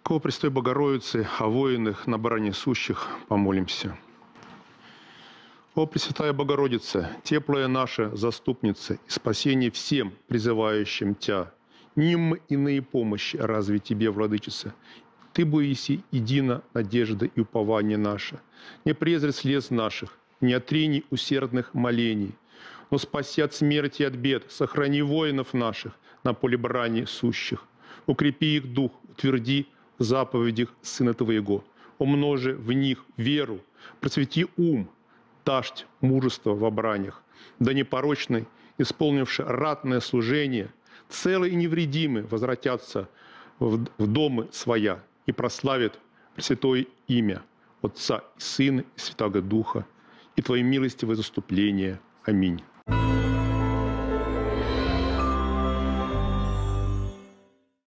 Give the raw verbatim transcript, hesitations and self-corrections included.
Ко Престой Богородице, о воинах на баране сущих помолимся. О Пресвятая Богородица, теплая наша заступница и спасение всем призывающим Тя, ним иные помощи разве Тебе, Владычица? Ты боиси едина надежда и упование наше. Не презри слез наших, не отрини усердных молений, но спаси от смерти и от бед, сохрани воинов наших на поле брани сущих. Укрепи их дух, утверди в заповедях Сына Твоего, умножи в них веру, просвети ум, дашь мужество в обранях, да непорочный, исполнивший ратное служение, целый и невредимый возвратятся в, в домы своя и прославят Пресвятое имя Отца и Сына и Святаго Духа, и Твои милостивые заступления. Аминь.